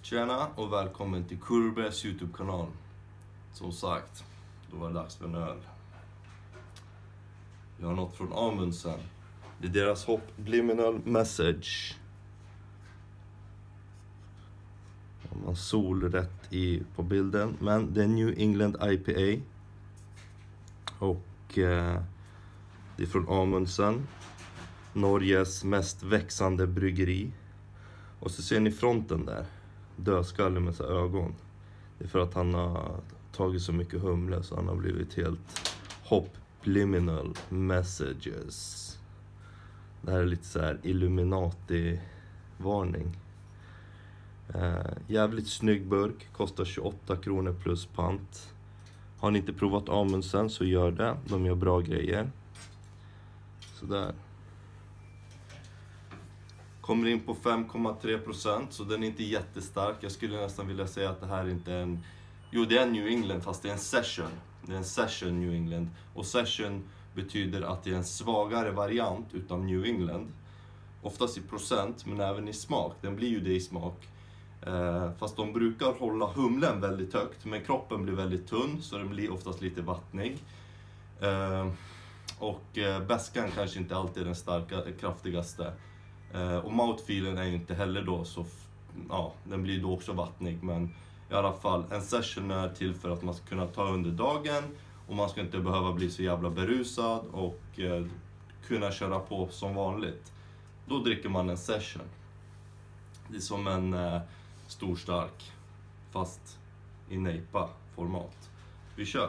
Tjena och välkommen till Kurbes YouTube-kanal. Som sagt, då var det dags för en öl. Jag har något från Amundsen. Det är deras Hopbliminal Message. Man sol rätt på bilden. Men det är New England IPA. Och det är från Amundsen. Norges mest växande bryggeri. Och så ser ni fronten där. Dödskalle med så ögon. Det är för att han har tagit så mycket humle så han har blivit helt Hopbliminal Messages. Det här är lite så här Illuminati-varning. Jävligt snygg burk. Kostar 28 kronor plus pant. Har ni inte provat Amundsen så gör det. De gör bra grejer. Sådär. Kommer in på 5,3%, så den är inte jättestark. Jag skulle nästan vilja säga att det här inte är en... Jo, det är en New England, fast det är en session. Det är en session New England. Och session betyder att det är en svagare variant utav New England. Oftast i procent, men även i smak. Den blir ju det i smak. Fast de brukar hålla humlen väldigt högt. Men kroppen blir väldigt tunn, så den blir oftast lite vattnig. Och bäskan kanske inte alltid är den kraftigaste. Och mouthfeelen är ju inte heller då så, ja, den blir då också vattnig. Men i alla fall, en session är till för att man ska kunna ta under dagen. Och man ska inte behöva bli så jävla berusad och kunna köra på som vanligt. Då dricker man en session. Det är som en stor stark, fast i nejpa-format. Vi kör.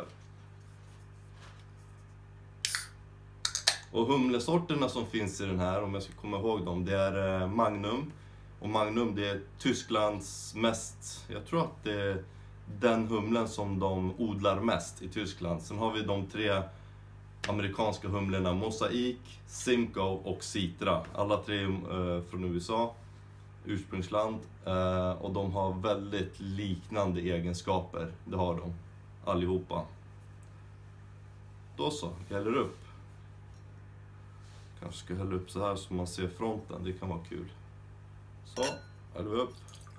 Och humlesorterna som finns i den här, om jag ska komma ihåg dem, det är Magnum. Och Magnum, det är Tysklands mest, jag tror att det är den humlen som de odlar mest i Tyskland. Sen har vi de 3 amerikanska humlorna, Mosaik, Simcoe och Citra. Alla 3 från USA, ursprungsland. Och de har väldigt liknande egenskaper, det har de allihopa. Då så, jag häller upp. Kanske ska hälla upp så här så man ser fronten, det kan vara kul. Så, häller vi upp.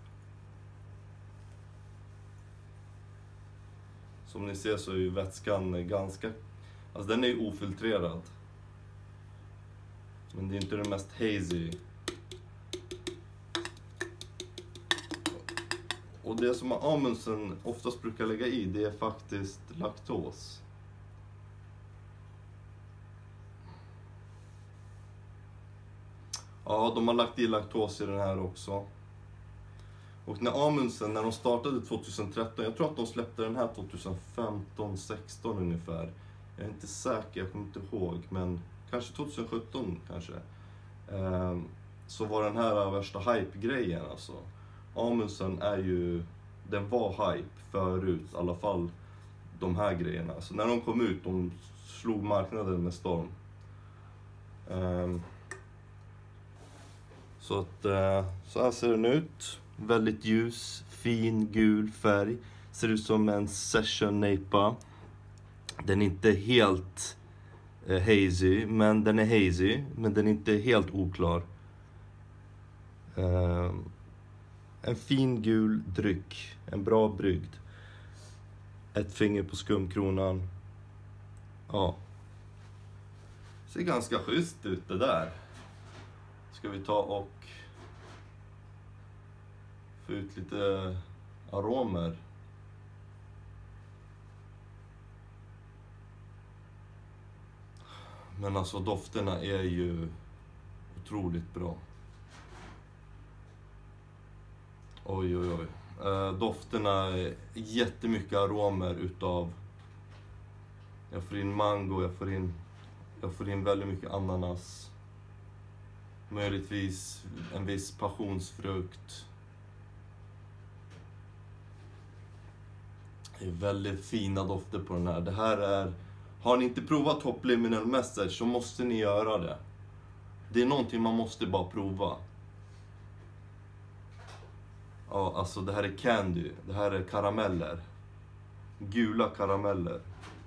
Som ni ser så är ju vätskan ganska... Alltså den är ju ofiltrerad. Men det är inte den mest hazy. Och det som Amundsen oftast brukar lägga i, det är faktiskt laktos. Ja, de har lagt i laktos i den här också. Och när Amundsen, när de startade 2013, jag tror att de släppte den här 2015-16 ungefär. Jag är inte säker, jag kommer inte ihåg, men kanske 2017 kanske. Så var den här värsta hype-grejen alltså. Amundsen är ju, den var hype förut, i alla fall de här grejerna. Så när de kom ut, de slog marknaden med storm. Så att så här ser den ut. Väldigt ljus, fin gul färg. Ser ut som en session nejpa. Den är inte helt hazy, men den är hazy, men den är inte helt oklar. En fin gul dryck, en bra brygd. Ett finger på skumkronan. Ja. Ser ganska schysst ut det där. Ska vi ta och få ut lite aromer. Men alltså dofterna är ju otroligt bra. Oj oj oj. Dofterna är jättemycket aromer utav... Jag får in mango, jag får in väldigt mycket ananas. Möjligtvis en viss passionsfrukt. Det är väldigt fina dofter på den här. Det här är... Har ni inte provat Hopbliminal Message så måste ni göra det. Det är någonting man måste bara prova. Ja, alltså det här är candy. Det här är karameller. Gula karameller.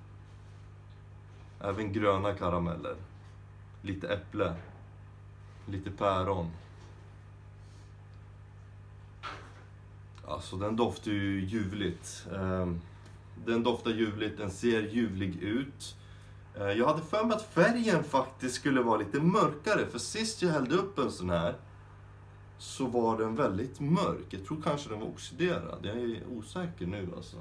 Även gröna karameller. Lite äpple. Lite päron. Alltså den doftar ju ljuvligt. Den doftar ljuvligt, den ser ljuvlig ut. Jag hade för mig att färgen faktiskt skulle vara lite mörkare. För sist jag hällde upp en sån här så var den väldigt mörk. Jag tror kanske den var oxiderad. Jag är osäker nu alltså.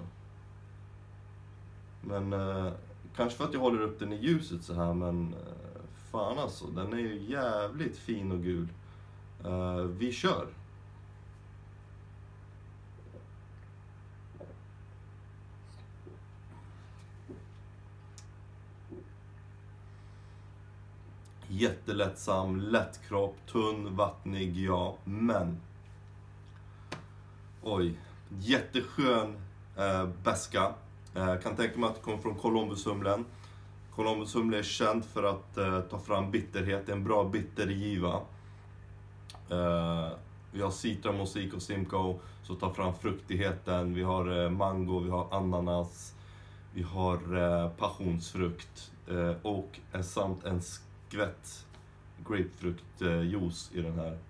Men kanske för att jag håller upp den i ljuset så här. Men fan alltså, den är ju jävligt fin och gul. Vi kör. Jättelättsam, lättkropp, tunn, vattnig, ja, men oj, jätteskön beska. Kan tänka mig att det kommer från Columbushumlen. Columbushumle är känd för att ta fram bitterhet, en bra bittergiva. Vi har Citra, Mosaic och Simcoe som tar fram fruktigheten. Vi har mango, vi har ananas, vi har passionsfrukt och samt en skvätt grapefruktjuice i den här.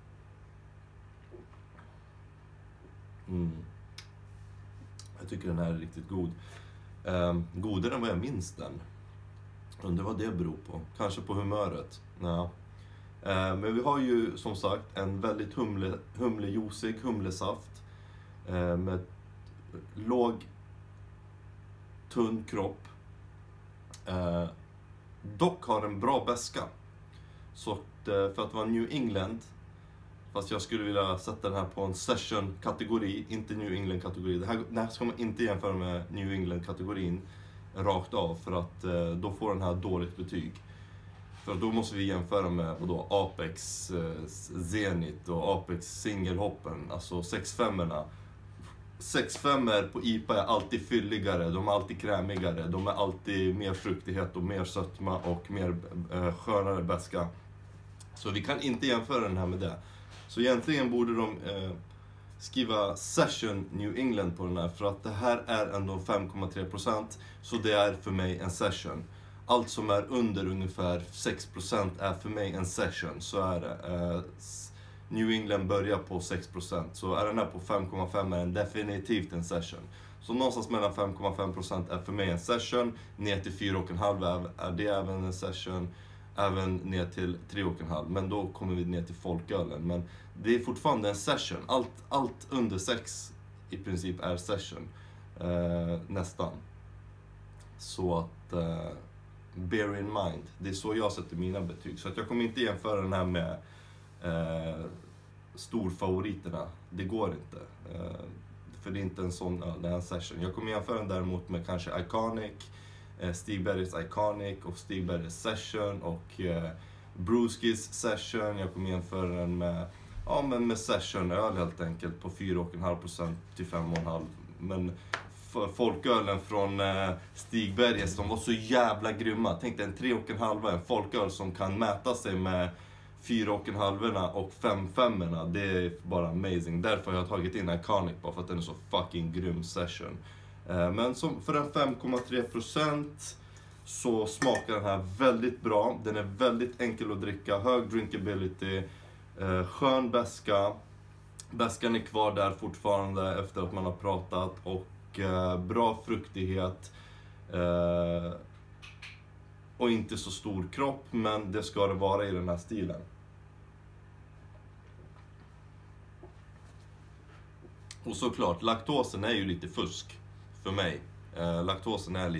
Jag tycker den här är riktigt god. Godare än vad jag minns den. Undrar vad det beror på. Kanske på humöret. Ja. Men vi har ju som sagt en väldigt humlejuicig humlesaft. Med låg, tunn kropp. Dock har en bra beska. Så för att vara New England, fast jag skulle vilja sätta den här på en session-kategori, inte New England-kategori. Det här ska man inte jämföra med New England-kategorin rakt av, för att då får den här dåligt betyg. För då måste vi jämföra med då, Apex Zenit och Apex Single-hoppen, alltså 6-5-erna. 6-5-er på IPA är alltid fylligare, de är alltid krämigare, de är alltid mer fruktighet och mer sötma och mer skönare beska. Så vi kan inte jämföra den här med det. Så egentligen borde de skriva Session New England på den här, för att det här är ändå 5,3%, så det är för mig en session. Allt som är under ungefär 6% är för mig en session, så är det. New England börjar på 6%, så är den här på 5,5 är den definitivt en session. Så någonstans mellan 5,5% är för mig en session, ner till 4,5 är det även en session, även ner till 3,5, men då kommer vi ner till folkölen. Men det är fortfarande en session, allt under 6 i princip är session, nästan. Så att bear in mind, det är så jag sätter mina betyg. Så att jag kommer inte jämföra den här med storfavoriterna, det går inte. För det är inte en sån, det är en session. Jag kommer jämföra den däremot med kanske Iconic, Stigbergs Iconic och Stigbergs Session och Brewskis Session. Jag kommer jämföra den med, ja, men med Session öl helt enkelt på 4,5% till 5,5. Men folkölen från Stigbergs, de var så jävla grymma. Tänk dig en 3,5, en folköl som kan mäta sig med 4,5 och 5,5. Det är bara amazing. Därför har jag tagit in Iconic, bara för att den är så fucking grym session. Men som för en 5,3% så smakar den här väldigt bra. Den är väldigt enkel att dricka, hög drinkability, skön beska. Beskan är kvar där fortfarande efter att man har pratat, och bra fruktighet. Och inte så stor kropp, men det ska det vara i den här stilen. Och såklart, laktosen är ju lite fusk för mig. Laktosen är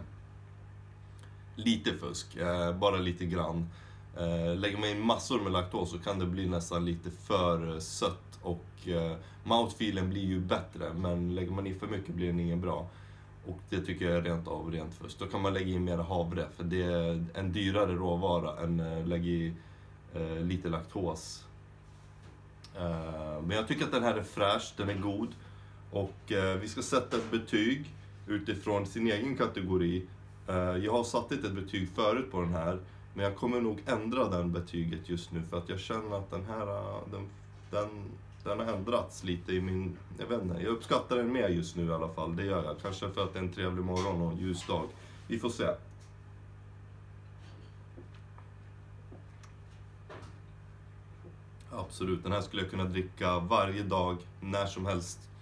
lite fusk, bara lite grann. Lägger man in massor med laktos så kan det bli nästan lite för sött, och mouthfeelen blir ju bättre, men lägger man in för mycket blir den ingen bra. Och det tycker jag är rent fusk. Då kan man lägga in mer havre, för det är en dyrare råvara än lägga i lite laktos. Men jag tycker att den här är fräsch, den är god. Och vi ska sätta ett betyg utifrån sin egen kategori. Jag har satt ett betyg förut på den här, men jag kommer nog ändra den betyget just nu, för att jag känner att den här den har ändrats lite i min, jag vet inte, jag uppskattar den mer just nu i alla fall, det gör jag. Kanske för att det är en trevlig morgon och en ljus dag. Vi får se. Absolut, den här skulle jag kunna dricka varje dag, när som helst.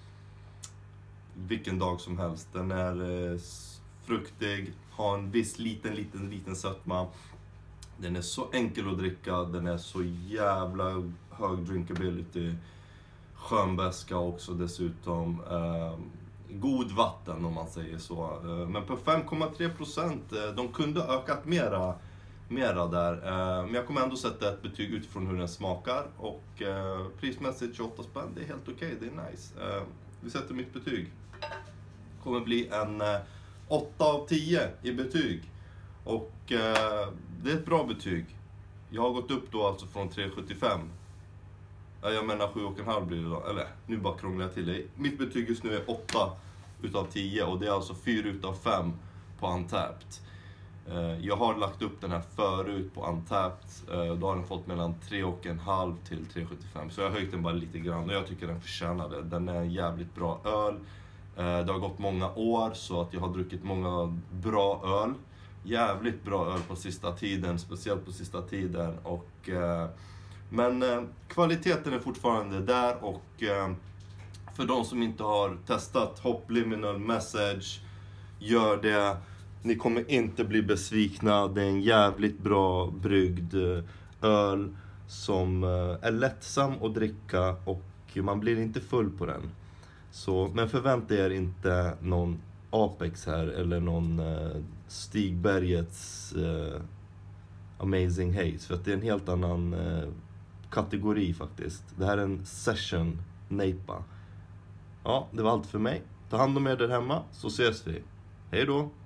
vilken dag som helst. Den är fruktig, har en viss liten sötma. Den är så enkel att dricka, den är så jävla hög drinkability. Skönbeska också dessutom. God vatten om man säger så. Men på 5,3%, de kunde ökat mera där. Men jag kommer ändå sätta ett betyg utifrån hur den smakar. Och prismässigt 28 spänn, det är helt okej, det är nice. Vi sätter mitt betyg. Kommer bli en 8 av 10 i betyg. Och det är ett bra betyg. Jag har gått upp då alltså från 3,75. Jag menar 7,5 blir det då. Eller, nu bara krånglar jag till det. Mitt betyg just nu är 8 utav 10. Och det är alltså 4 utav 5 på Untapped. Jag har lagt upp den här förut på Untapped. Då har den fått mellan 3,5 till 3,75. Så jag har höjt den bara lite grann. Och jag tycker den förtjänar det. Den är en jävligt bra öl. Det har gått många år så att jag har druckit många bra öl. Jävligt bra öl på sista tiden. Speciellt på sista tiden. Men kvaliteten är fortfarande där. Och för de som inte har testat Hopbliminal Message, gör det. Ni kommer inte bli besvikna. Det är en jävligt bra bryggd öl som är lättsam att dricka och man blir inte full på den. Men förvänta er inte någon Apex här eller någon Stigbergets Amazing Haze. För att det är en helt annan kategori faktiskt. Det här är en session NEIPA. Ja, det var allt för mig. Ta hand om er där hemma så ses vi. Hej då!